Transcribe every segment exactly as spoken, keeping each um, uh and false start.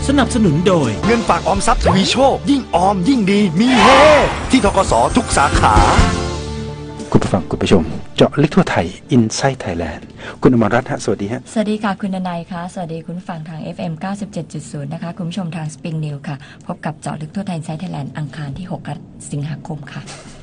สนับสนุนโดยเงินฝากออมทรัพย์ทวีโชคยิ่งออมยิ่งดีมีเฮที่ธกสทุกสาขาคุณผู้ฟังคุณผู้ชมเจาะลึกทั่วไทย Inside Thailand คุณอมรรัตน์ฮะสวัสดีฮะสวัสดีค่ะคุณนายค่ะสวัสดีคุณฟังทาง เอฟ เอ็ม เก้าสิบเจ็ดจุดศูนย์ นะคะคุณผู้ชมทาง Spring News ค่ะพบกับเจาะลึกทั่วไทย Inside Thailand อังคารที่หกสิงหาคมค่ะ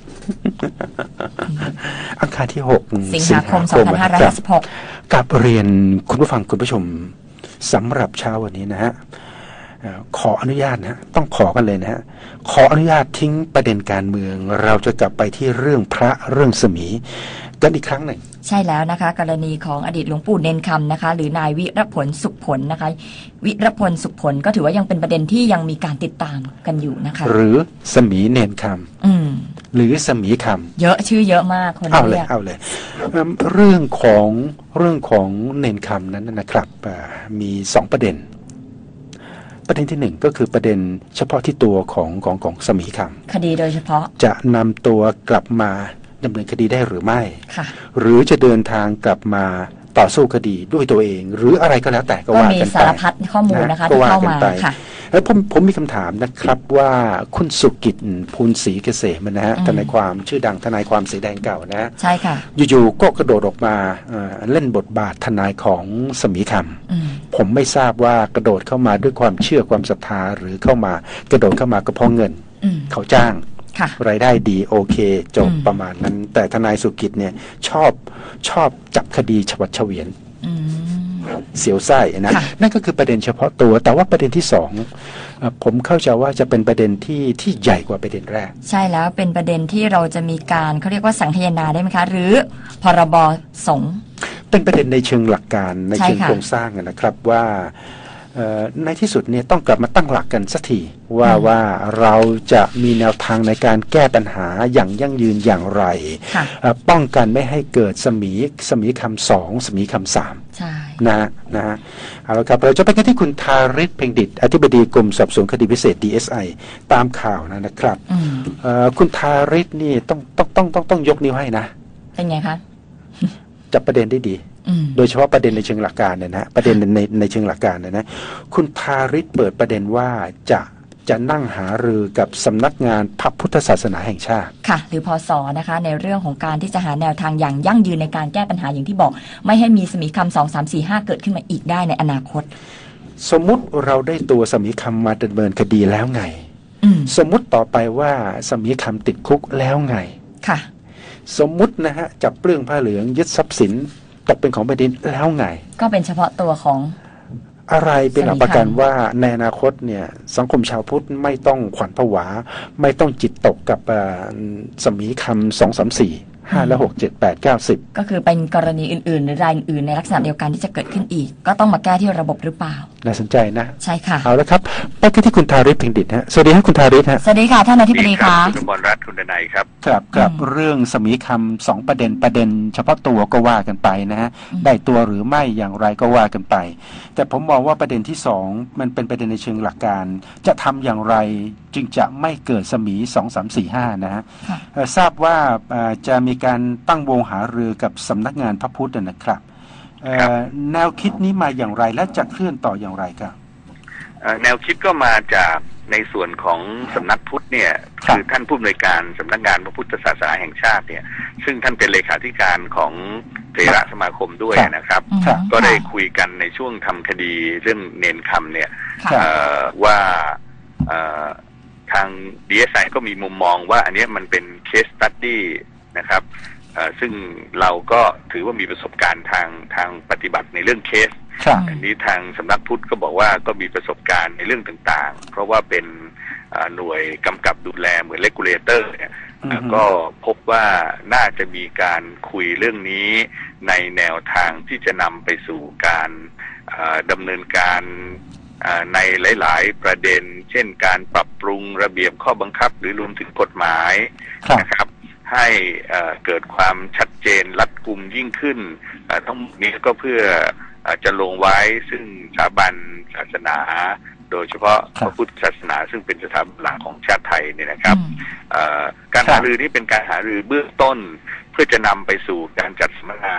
อังคารที่หกสิงหาคมสองพันห้าร้อยห้าสิบหกกับเรียนคุณผู้ฟังคุณผู้ชมสำหรับเช้าวันนี้นะฮะขออนุญาตนะต้องขอกันเลยนะฮะขออนุญาตทิ้งประเด็นการเมืองเราจะกลับไปที่เรื่องพระเรื่องสมีกันอีกครั้งหนึ่งใช่แล้วนะคะกรณีของอดีตหลวงปู่เนนคำนะคะหรือนายวิรพลสุขผลนะคะวิรพลสุขผลก็ถือว่ายังเป็นประเด็นที่ยังมีการติดตามกันอยู่นะคะหรือสมีเนนคำอืมหรือสมีคำเยอะชื่อเยอะมากคนเอาเลยเอาเลยเรื่องของเรื่องของเนนคำนั้นนะครับมีสองประเด็นประเด็นที่หนึ่งก็คือประเด็นเฉพาะที่ตัวของของของสมีคำคดีโดยเฉพาะจะนำตัวกลับมาดำเนินคดีได้หรือไม่ค่ะหรือจะเดินทางกลับมาต่อสู้คดีด้วยตัวเอง หรืออะไรก็แล้วแต่ก็ว่ากันไปก็มีสารพัดข้อมูลนะคะที่เข้ามาค่ะแล้วผมผมมีคำถามนะครับว่าคุณสุกิจภูลศรีเกษมนะฮะทนายความชื่อดังทนายความสีแดงเก่านะใช่ค่ะอยู่ๆก็กระโดดออกมาเล่นบทบาททนายของสมีคำผมไม่ทราบว่ากระโดดเข้ามาด้วยความเชื่อความศรัทธาหรือเข้ามากระโดดเข้ามาก็เพราะเงินเขาจ้างรายได้ดีโอเคจบประมาณนั้นแต่ทนายสุกิจเนี่ยชอบชอบจับคดีฉวัดเฉวียนเสียวไส้นะนั่นก็คือประเด็นเฉพาะตัวแต่ว่าประเด็นที่สองผมเข้าใจว่าจะเป็นประเด็นที่ที่ใหญ่กว่าประเด็นแรกใช่แล้วเป็นประเด็นที่เราจะมีการเขาเรียกว่าสังคายนาได้ไหมคะหรือพรบสงฆ์เป็นประเด็นในเชิงหลักการในเชิงโครงสร้างนะครับว่าในที่สุดเนี่ยต้องกลับมาตั้งหลักกันสักทีว่าว่าเราจะมีแนวทางในการแก้ปัญหาอย่างยั่งยืนอย่างไรป้องกันไม่ให้เกิดสมีสมีคำสองสมีคำสามนะนะเอาละครับเราจะไปกันที่คุณธาริศเพ็งดิษฐ์อธิบดีกรมสอบสวนคดีพิเศษ ดี เอส ไอ ตามข่าวนะนะครับคุณธาริศนี่ต้องต้องต้องต้องต้องยกนิ้วให้นะเป็นไงคะจับประเด็นได้ดีโดยเฉพาะประเด็นในเชิงหลักการเนี่ยนะประเด็นในในเชิงหลักการเนี่ยนะคุณธาริศเปิดประเด็นว่าจะจะนั่งหารือกับสำนักงานพระพุทธศาสนาแห่งชาติค่ะหรือพศนะคะในเรื่องของการที่จะหาแนวทางอย่างยั่งยืนในการแก้ปัญหาอย่างที่บอกไม่ให้มีสมีคำสองสามสี่ห้าเกิดขึ้นมาอีกได้ในอนาคตสมมุติเราได้ตัวสมีคำมาดำเนินคดีแล้วไงสมมุติต่อไปว่าสมีคำติดคุกแล้วไงค่ะสมมุตินะฮะจับเปลื้องผ้าเหลืองยึดทรัพย์สินตกเป็นของแผ่นดินแล้วไงก็เป็นเฉพาะตัวของอะไรเป็นหลักประกันว่าในอนาคตเนี่ยสังคมชาวพุทธไม่ต้องขวัญผวาไม่ต้องจิตตกกับสมีคำสองสามสี่ห้าและหกเจ็ดแปดเก้าสิบก็คือเป็นกรณีอื่นๆหรือรายอื่นในลักษณะเดียวกันที่จะเกิดขึ้นอีกก็ต้องมาแก้ที่ระบบหรือเปล่าน่าสนใจนะใช่ค่ะเอาละครับไปที่คุณธาริศเพ็งดิษฐ์ฮะสวัสดีครับคุณธาริศฮะสวัสดีค่ะท่านอธิบดีค่ะคุณอมรรัตน์คุณดนัยครับครับครับเรื่องสมีคำสองประเด็นประเด็นเฉพาะตัวก็ว่ากันไปนะฮะได้ตัวหรือไม่อย่างไรก็ว่ากันไปแต่ผมมองว่าประเด็นที่สองมันเป็นประเด็นในเชิงหลักการจะทำอย่างไรจึงจะไม่เกิดสมีสองสามสี่ห้านะฮะทราบว่าจะมีการตั้งวงหารือกับสำนักงานพระพุทธนะครับแนวคิดนี้มาอย่างไรและจะเคลื่อนต่ออย่างไรครับแนวคิดก็มาจากในส่วนของสำนักพุทธเนี่ยคือท่านผู้อำนวยการสำนักงานพระพุทธศาสนาแห่งชาติเนี่ยซึ่งท่านเป็นเลขาธิการของเถรสมาคมด้วยนะครับก็ได้คุยกันในช่วงทำคดีเรื่องเนนคำเนี่ยว่าทาง ดี เอส ไอ ก็มีมุมมองว่าอันนี้มันเป็นเคสสตั๊ดดี้นะครับซึ่งเราก็ถือว่ามีประสบการณ์ทางทางปฏิบัติในเรื่องเคสอันนี้ทางสำนักพุทธก็บอกว่าก็มีประสบการณ์ในเรื่องต่างๆเพราะว่าเป็นหน่วยกำกับดูแลเหมือนเลกูเลเตอร์เนี่ยก็พบว่าน่าจะมีการคุยเรื่องนี้ในแนวทางที่จะนำไปสู่การดำเนินการในหลายๆประเด็นเช่นการปรับปรุงระเบียบข้อบังคับหรือรวมถึงกฎหมายนะครับให้เกิดความชัดเจนรัดกุมยิ่งขึ้นทั้งหมดนี้ก็เพื่อจะลงไว้ซึ่งสถาบันศาสนาโดยเฉพาะพระพุทธศาสนาซึ่งเป็นสถาบันหลักของชาติไทยเนี่ยนะครับการหารือนี้เป็นการหารือเบื้องต้นเพื่อจะนำไปสู่การจัดสัมมนาหรือ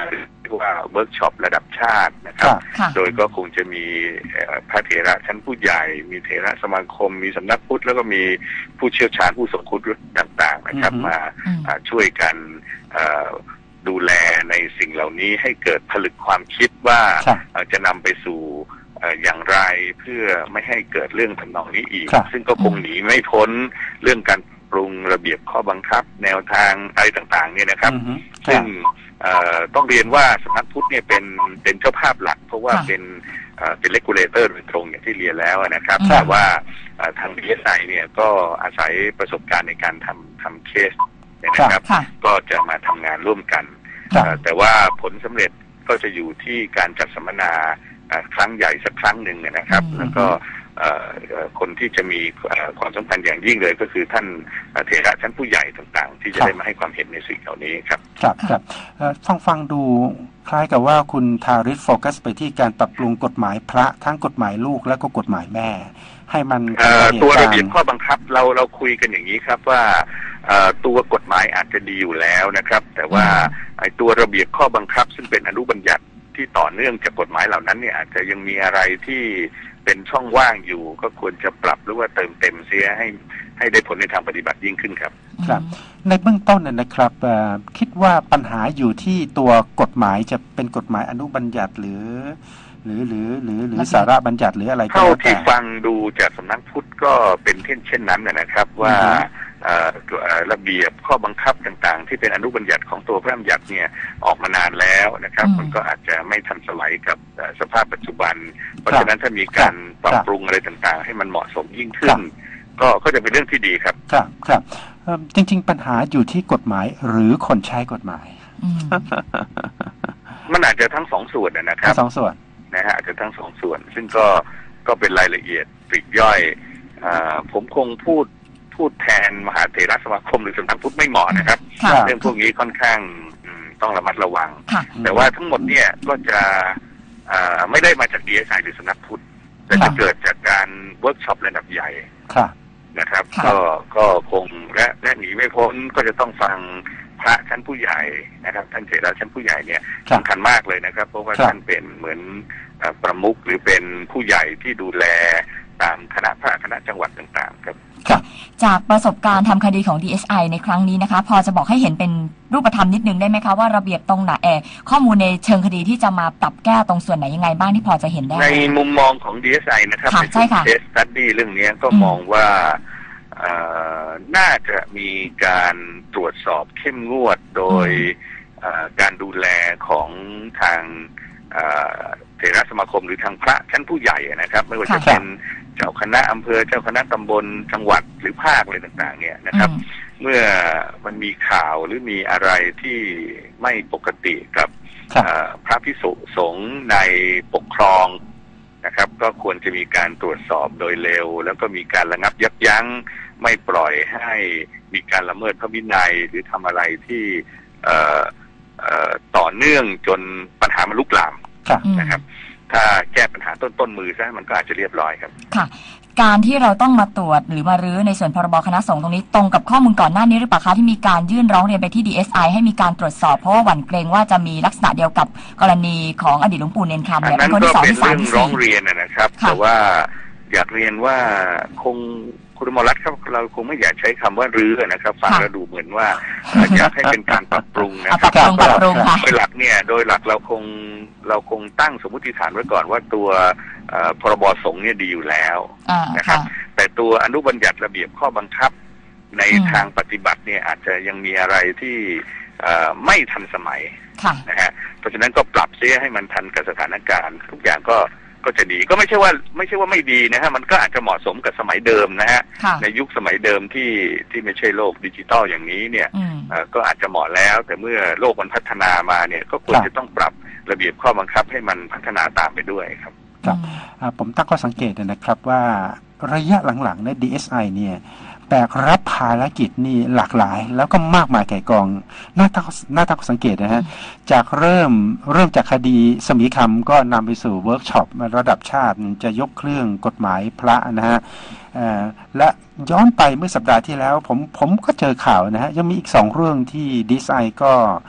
เรียกว่าเวิร์กช็อประดับชาตินะครับโดยก็คงจะมีพระเถระชั้นผู้ใหญ่มีเถระสมาคมมีสำนักพุทธแล้วก็มีผู้เชี่ยวชาญผู้ทรงคุณวุฒิต่างๆนะครับมาช่วยกันดูแลในสิ่งเหล่านี้ให้เกิดผลึกความคิดว่าจะนำไปสู่อย่างไรเพื่อไม่ให้เกิดเรื่องทำนองนี้อีกซึ่งก็คงหนีไม่พ้นเรื่องการปรุงระเบียบข้อบังคับแนวทางอะไรต่างๆเนี่ยนะครับซึ่งต้องเรียนว่าสำนักพุทธเนี่ยเป็นเป็นเจ้าภาพหลักเพราะว่าเป็นเป็นเลกูเลเตอร์โดยตรงอย่างที่เรียนแล้วนะครับแต่ว่าทาง ดี เอส ไอ เนี่ยก็อาศัยประสบการณ์ในการทำทำเคสนะครับก็จะมาทำงานร่วมกันแต่ว่าผลสำเร็จก็จะอยู่ที่การจัดสัมมนาครั้งใหญ่สักครั้งหนึ่งนะครับแล้วก็คนที่จะมีความสำคัญอย่างยิ่งเลยก็คือท่านเถระชั้นผู้ใหญ่ต่างๆที่จะได้มาให้ความเห็นในสิ่งเหล่านี้ครับครับครับฟังฟังดูคล้ายกับว่าคุณทาริศโฟกัสไปที่การปรับปรุงกฎหมายพระทั้งกฎหมายลูกและก็กฎหมายแม่ให้มันตัวระเบียบข้อบังคับเราเราคุยกันอย่างนี้ครับว่าตัวกฎหมายอาจจะดีอยู่แล้วนะครับแต่ว่าไอ้ตัวระเบียบข้อบังคับซึ่งเป็นอนุบัญญัติที่ต่อเนื่องจากกฎหมายเหล่านั้นเนี่ยอาจจะยังมีอะไรที่เป็นช่องว่างอยู่ก็ควรจะปรับหรือว่าเติมเต็มเสียให้ให้ได้ผลในทางปฏิบัติยิ่งขึ้นครับครับในเบื้องต้นนะครับคิดว่าปัญหาอยู่ที่ตัวกฎหมายจะเป็นกฎหมายอนุบัญญัติหรือหรือหรือหรือหรือสาระบัญญัติหรืออะไรก็เท่าที่ฟังดูจากสำนักพุทธก็เป็นเช่นเช่นนั้นนะครับว่าระเบียบข้อบังคับต่างๆที่เป็นอนุบัญญัติของตัวพระบัญญัติเนี่ยออกมานานแล้วนะครับมันก็อาจจะไม่ทันสมัยกับสภาพปัจจุบันเพราะฉะนั้นถ้ามีการปรับปรุงอะไรต่างๆให้มันเหมาะสมยิ่งขึ้นก็ก็จะเป็นเรื่องที่ดีครับครับครับจริงๆปัญหาอยู่ที่กฎหมายหรือคนใช้กฎหมายมันอาจจะทั้งสองส่วนนะครับสองส่วนนะฮะอาจจะทั้งสองส่วนซึ่งก็ก็เป็นรายละเอียดปลีกย่อยผมคงพูดพูดแทนมหาเถรสมาคมหรือสำนักพุทธไม่เหมาะนะครับเรื่องพวกนี้ค่อนข้างต้องระมัดระวังแต่ว่าทั้งหมดเนี่ยก็จะไม่ได้มาจาก ดี เอส ไอ หรือสำนักพุทธแต่จะเกิดจากการเวิร์กช็อประดับใหญ่นะครับก็ก็คงและและหนีไม่พ้นก็จะต้องฟังพระชั้นผู้ใหญ่นะครับท่านเถระชั้นผู้ใหญ่เนี่ยสำคัญมากเลยนะครับเพราะว่าท่านเป็นเหมือนประมุขหรือเป็นผู้ใหญ่ที่ดูแลตามคณะพระคณะจังหวัดต่างๆครับจากประสบการณ์ทำคดีของ ดี เอส ไอ ในครั้งนี้นะคะพอจะบอกให้เห็นเป็นรูปธรรมนิดนึงได้ไหมคะว่าระเบียบตรงไหนเออข้อมูลในเชิงคดีที่จะมาปรับแก้ตรงส่วนไหนยังไงบ้างที่พอจะเห็นได้ในมุมมองของ ดี เอส ไอ นะครับในเคสสตั๊ดดี้เรื่องนี้ก็มองว่าน่าจะมีการตรวจสอบเข้มงวดโดยการดูแลของทางเถรสมาคมหรือทางพระชั้นผู้ใหญ่นะครับไม่ว่าจะเป็นเจ้าคณะอำเภอเจ้าคณะตำบลจังหวัดหรือภาคอะไรต่างๆเนี่ยนะครับเมื่อมันมีข่าวหรือมีอะไรที่ไม่ปกติกับพระภิกษุสงฆ์ในปกครองนะครับก็ควรจะมีการตรวจสอบโดยเร็วแล้วก็มีการระงับยับยั้งไม่ปล่อยให้มีการละเมิดพระวินัยหรือทำอะไรที่ต่อเนื่องจนปัญหามันลุกลามนะครับถ้าแก้ปัญหาต้นต้นมือซะมันก็อาจจะเรียบร้อยครับค่ะการที่เราต้องมาตรวจหรือมารื้อในส่วนพรบคณะสงฆ์ตรงนี้ตรงกับข้อมูลก่อนหน้านี้หรือเปล่าคะที่มีการยื่นร้องเรียนไปที่ ดี เอส ไอ ให้มีการตรวจสอบเพราะว่าหวั่นเกรงว่าจะมีลักษณะเดียวกับกรณีของอดีตหลวงปู่เนนคำเนี่ยเป็นคนที่สองที่สามที่สี่ร้องเรียนนะครับแต่ว่าอยากเรียนว่าคงคุณมรัตน์ครับเราคงไม่อยากใช้คำว่ารื้อนะครับฟังแล้วดูเหมือนว่าอยากให้เป็นการปรับปรุงนะครับโดยหลักเนี่ยโดยหลักเราคงเราคงตั้งสมมติฐานไว้ก่อนว่าตัวพรบสงฆ์เนี่ยดีอยู่แล้วนะครับแต่ตัวอนุบัญญัติระเบียบข้อบังคับในทางปฏิบัติเนี่ยอาจจะยังมีอะไรที่ไม่ทันสมัยนะฮะเพราะฉะนั้นก็ปรับเสียให้มันทันกับสถานการณ์ทุกอย่างก็ก็จะดีก็ไม่ใช่ว่าไม่ใช่ว่าไม่ดีนะฮะมันก็อาจจะเหมาะสมกับสมัยเดิมนะฮะในยุคสมัยเดิมที่ที่ไม่ใช่โลกดิจิตอลอย่างนี้เนี่ยก็อาจจะเหมาะแล้วแต่เมื่อโลกมันพัฒนามาเนี่ยก็ควรจะต้องปรับระเบียบข้อบังคับให้มันพัฒนาตามไปด้วยครับครับผมตั้งข้อสังเกตนะครับว่าระยะหลังๆใน ดี เอส ไอ เนี่ยแบกรับภารกิจนี่หลากหลายแล้วก็มากมายแก่กองน่าตั้งน่าตั้งสังเกตนะฮะจากเริ่มเริ่มจากคดีสมีคำก็นำไปสู่เวิร์กช็อประดับชาติจะยกเครื่องกฎหมายพระนะฮะและย้อนไปเมื่อสัปดาห์ที่แล้วผมผมก็เจอข่าวนะฮะยังมีอีกสองเรื่องที่ ดี เอส ไอ ก็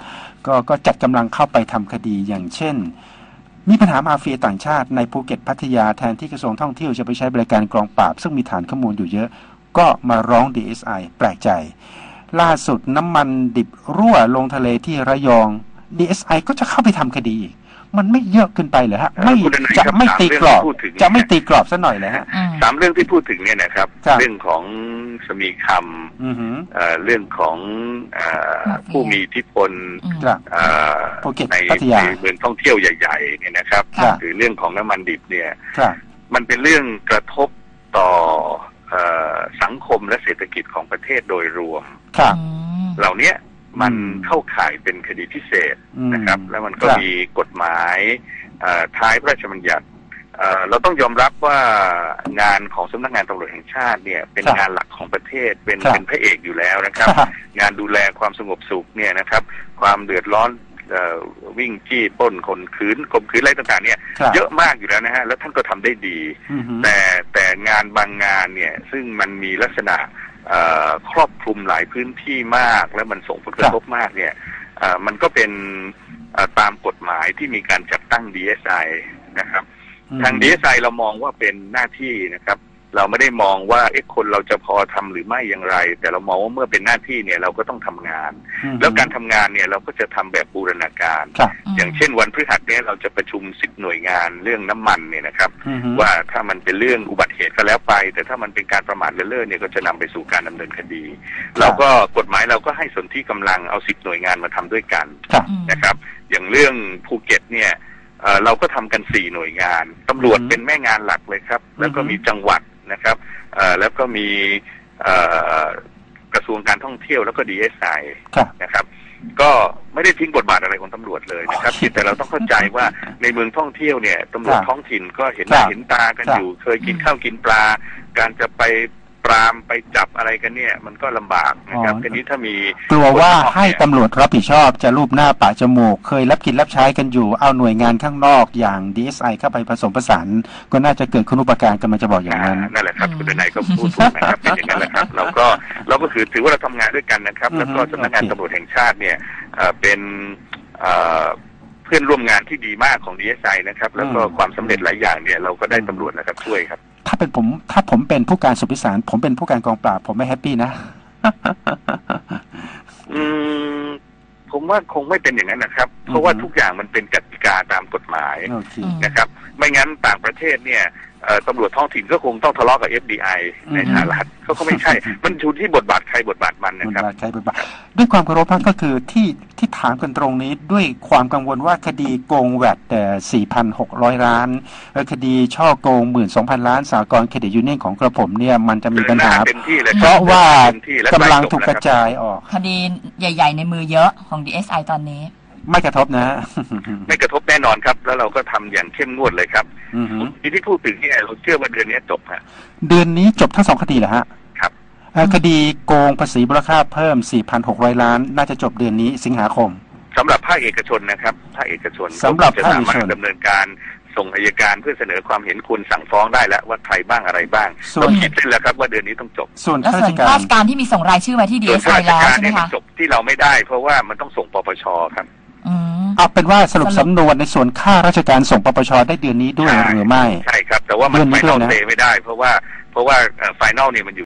ก็ก็จัดกำลังเข้าไปทำคดีอย่างเช่นมีปัญหามาเฟียต่างชาติในภูเก็ตพัทยาแทนที่กระทรวงท่องเที่ยวจะไปใช้บริการกองปราบซึ่งมีฐานข้อมูลอยู่เยอะก็มาร้อง ดี เอส ไอ แปลกใจล่าสุดน้ำมันดิบรั่วลงทะเลที่ระยอง ดี เอส ไอ ก็จะเข้าไปทำคดีอีกมันไม่เยอะขึ้นไปเหรอฮะไม่จะไม่ตีกรอบจะไม่ตีกรอบซะหน่อยเลยฮะสามเรื่องที่พูดถึงเนี่ยนะครับเรื่องของสมีคำเรื่องของผู้มีอิทธิพลในเมืองท่องเที่ยวใหญ่ๆเนี่ยนะครับหรือเรื่องของน้ำมันดิบเนี่ยมันเป็นเรื่องกระทบต่อสังคมและเศรษฐกิจของประเทศโดยรวมเหล่านี้มันเข้าข่ายเป็นคดีพิเศษนะครับแล้วมันก็มีกฎหมายท้ายพระราชบัญญัติเราต้องยอมรับว่างานของสำนักงานตำรวจแห่งชาติเนี่ยเป็นงานหลักของประเทศเป็นเป็นพระเอกอยู่แล้วนะครับงานดูแลความสงบสุขเนี่ยนะครับความเดือดร้อนวิ่งจี้ปล้นข่มขืนข่มขืนอะไรต่างๆเนี่ยเยอะมากอยู่แล้วนะฮะแล้วท่านก็ทำได้ดีแต่แต่งานบางงานเนี่ยซึ่งมันมีลักษณะครอบคลุมหลายพื้นที่มากและมันส่งผลกระทบมากเนี่ยมันก็เป็นตามกฎหมายที่มีการจัดตั้ง ดี เอส ไอ นะครับทาง ดี เอส ไอ เรามองว่าเป็นหน้าที่นะครับเราไม่ได้มองว่าเอ๊ะคนเราจะพอทำหรือไม่อย่างไรแต่เรามองว่าเมื่อเป็นหน้าที่เนี่ยเราก็ต้องทำงานแล้วการทำงานเนี่ยเราก็จะทำแบบบูรณาการอย่างเช่นวันพฤหัสเนี่ยเราจะประชุมสิบหน่วยงานเรื่องน้ำมันเนี่ยนะครับว่าถ้ามันเป็นเรื่องอุบัติเหตุก็แล้วไปแต่ถ้ามันเป็นการประมาทเลินเล่อเนี่ยก็จะนำไปสู่การดำเนินคดีเราก็กฎหมายเราก็ให้สนธิกำลังเอาสิบหน่วยงานมาทำด้วยกันนะครับอย่างเรื่องภูเก็ตเนี่ยเราก็ทำกันสี่หน่วยงานตำรวจเป็นแม่งานหลักเลยครับแล้วก็มีจังหวัดนะครับแล้วก็มีกระทรวงการท่องเที่ยวแล้วก็ ดี เอส ไอ นะครับก็ไม่ได้ทิ้งบทบาทอะไรของตำรวจเลยนะครับแต่เราต้องเข้าใจว่าในเมืองท่องเที่ยวเนี่ยตำรวจท้องถิ่นก็เห็นหน้าเห็นตากันอยู่เคยกินข้าวกินปลาการจะไปปรามไปจับอะไรกันเนี่ยมันก็ลำบากนะครับทีนี้ถ้ามีกลัวว่าให้ตำรวจรับผิดชอบจะรูปหน้าปะจมูกเคยรับกินรับใช้กันอยู่เอาหน่วยงานข้างนอกอย่าง ดี เอส ไอ เข้าไปผสมผสานก็น่าจะเกิดคุณูปการกันมันจะบอกอย่างนั้นนั่นแหละครับคุณนายก็พูดถูกนะครับเป็นอย่างนั้นแหละครับเราก็เราก็คือถือว่าเราทำงานด้วยกันนะครับแล้วก็สำนักงานตำรวจแห่งชาติเนี่ยเป็นเพื่อนร่วมงานที่ดีมากของ ดี เอส ไอ นะครับแล้วก็ความสำเร็จหลายอย่างเนี่ยเราก็ได้ตำรวจนะครับช่วยครับถ้าเป็นผมถ้าผมเป็นผู้การสุพิสารผมเป็นผู้การกองปราบผมไม่แฮปปี้นะอืมผมว่าคงไม่เป็นอย่างนั้นนะครับเพราะว่าทุกอย่างมันเป็นกติกาตามกฎหมายนะครับไม่งั้นต่างประเทศเนี่ยตำรวจท้องถิ่นก็คงต้องทะเลาะกับ เอฟ ดี ไอ ในสหรัฐเขาก็ไม่ใช่มันอยู่ที่บทบาทใครบทบาทมันนะครับใช่บทบาทด้วยความเคารพก็คือที่ที่ถามกันตรงนี้ด้วยความกังวลว่าคดีโกงแวดแต่ สี่พันหกร้อย ล้านคดีช่อโกง หนึ่งหมื่นสองพัน ล้านสหกรณ์เครดิตยูเนียนของกระผมเนี่ยมันจะมีปัญหาเพราะว่ากำลังถูกกระจายออกคดีใหญ่ๆในมือเยอะของ ดี เอส ไอ ตอนนี้ไม่กระทบนะไม่กระทบแน่นอนครับแล้วเราก็ทำอย่างเข้มงวดเลยครับที่ที่พูดถึงเนี่ยเราเชื่อว่าเดือนนี้จบฮะเดือนนี้จบทั้งสองคดีเหรอฮะครับคดีโกงภาษีมูลค่าเพิ่ม สี่พันหกร้อย ล้านน่าจะจบเดือนนี้สิงหาคมสำหรับภาคเอกชนนะครับภาคเอกชนสำหรับภาคเอกชนดำเนินการส่งอัยการเพื่อเสนอความเห็นควรสั่งฟ้องได้แล้วว่าใครบ้างอะไรบ้างเราคิดเสร็จแล้วครับว่าเดือนนี้ต้องจบส่วนข้าราชการที่มีส่งรายชื่อไว้ที่ ดี เอส ไอ แล้วใช่ไหมคะจบที่เราไม่ได้เพราะว่ามันต้องส่งปปชครับเอาเป็นว่าสรุปสำนวนในส่วนค่าราชการส่งปปชได้เดือนนี้ด้วยหรือไม่ใช่ครับแต่ว่ามันไฟนอลเซไม่ได้เพราะว่าเพราะว่าไฟนอลเนี่ยมันอยู่